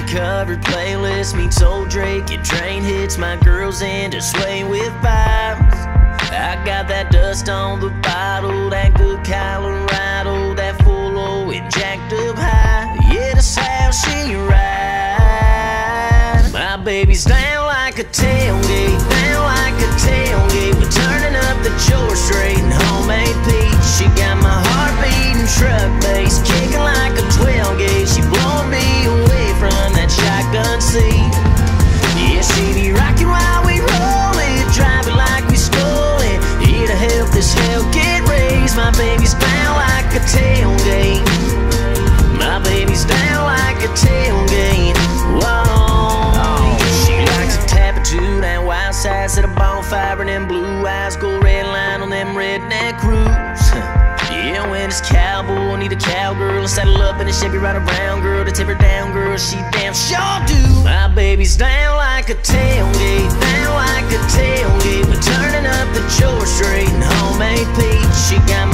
covered playlist meets old Drake and Train hits. My girl's into sway with vibes. I got that dust on the bottle, that good Colorado, that full O and jacked up high. Yeah, that's how she ride. My baby's down like a tailgate, down like a tailgate. We're turning up the George Strait and homemade peach. She got my heart beating truck bass, kicking like a 12 gauge. She blowing me away from that shotgun seat. Yeah, she be rocking while we roll it, driving like we stole it. Here to help this hell get raised. My baby's down like a tailgate. My baby's down like a tailgate. Whoa. She likes to tap into that wild side, set a bonfire and them blue eyes go red line on them redneck crews. Yeah, when it's cowboy, need a cowgirl to saddle up in a Chevy right around, girl to tip her down, girl, she damn sure do. My baby's down like a tailgate, down like a tailgate. We're turning up the George Strait and homemade peach. She got